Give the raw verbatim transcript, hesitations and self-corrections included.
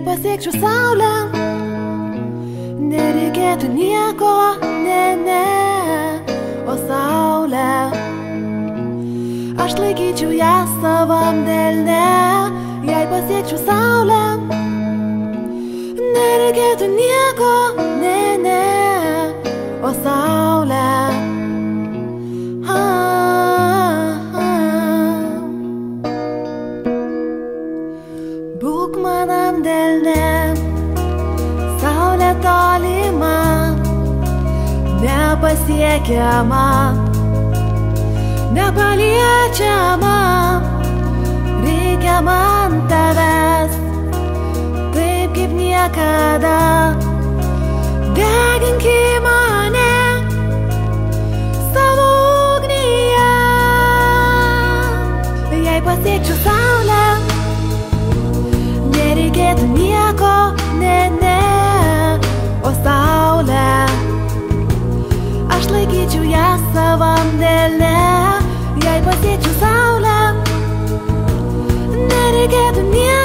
pasiekčiau Saulę, nereikėtų nieko, ne, ne, o Saulę. Aš laikyčiau ją savam delne, jei pasiekčiau Saulę, nereikėtų nieko, ne, ne, o Saulę. Būk manam delne, Saulė tolima, nepasiekiama, nepaliečiama. Reikia man tavęs, taip kaip niekada. Degink į mane savo ugnyje. Jei pasiekčiau Saulę, nereikėtų nieko, ne, ne, o Saulę. Aš laikyčiau ją savam delne, jei pasiekčiau Saulę, nereikėtų nieko.